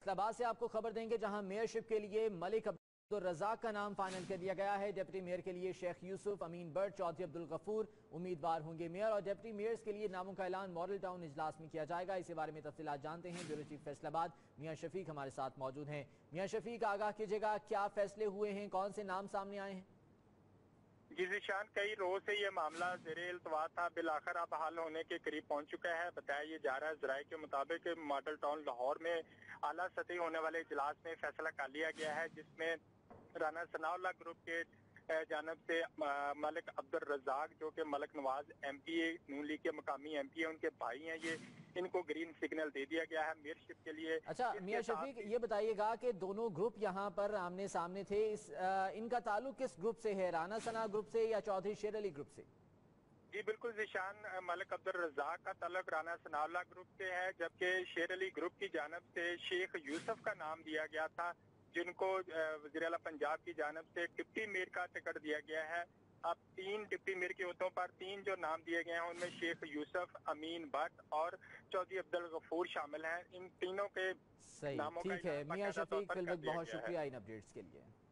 फैसलाबाद से आपको खबर देंगे, जहां मेयरशिप के लिए मलिक अब्दुल-रज़ाक का नाम फाइनल कर दिया गया है। डिप्टी मेयर के लिए शेख यूसुफ, अमीन बट, चौधरी अब्दुल गफूर उम्मीदवार होंगे मेयर, और डिप्टी मेयर्स के लिए नामों का ऐलान मॉडल टाउन इजलास में किया जाएगा। इसी बारे में तफसीलात जानते हैं। ब्यूरो चीफ फैसलाबाद मियां शफीक हमारे साथ मौजूद हैं। मियां शफीक, आगाह कीजिएगा, क्या फैसले हुए हैं, कौन से नाम सामने आए हैं? जी ज़ीशान, कई रोज से ये मामला ज़ेरे इल्तवा था, बिलाखिर अब हल होने के करीब पहुंच चुका है। बताया ये जा रहा है ज़राए के मुताबिक मॉडल टाउन लाहौर में आला सतही होने वाले इजलास में फैसला कर लिया गया है, जिसमें राना सनाउल्लाह ग्रुप के जानब से मलिक अब्दुल रज़ाक, जो कि मलिक नवाज MP नून लीग के मकामी MP है, उनके भाई हैं, ये इनको ग्रीन सिग्नल दे दिया गया है मेयरशिप के लिए। अच्छा मियां शफीक, ये बताइएगा कि दोनों ग्रुप यहाँ पर आमने सामने थे, इनका ताल्लुक किस ग्रुप से है, राना सना ग्रुप से या चौधरी शेर अली ग्रुप से? जी बिल्कुल ज़ीशान, मलिक अब्दुल रज़ाक का ताल्लुक राना सनाउल्लाह ग्रुप से है, जबकि शेर अली ग्रुप की जानब से शेख यूसुफ का नाम दिया गया था, जिनको वज़ीर आला पंजाब की जानब से डिप्टी मेयर का टिकट दिया गया है। अब 3 डिप्टी मेयर के ओहदों पर 3 जो नाम दिए गए हैं, उनमें शेख यूसुफ, अमीन भट्ट और चौधरी अब्दुल गफूर शामिल हैं। इन तीनों के सही, नामों का ठीक है। मियां शफीक फिलवक्त बहुत है। शुक्रिया इन अपडेट्स के लिए।